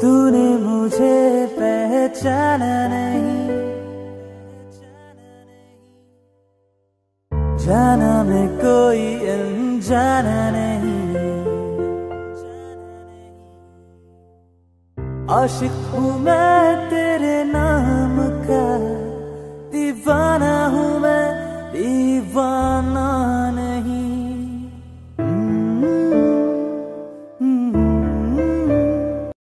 तूने मुझे पहचाना नहीं, जाना मैं कोई अनजाना नहीं। आशिक हूँ मैं तेरे नाम का, दीवाना हूँ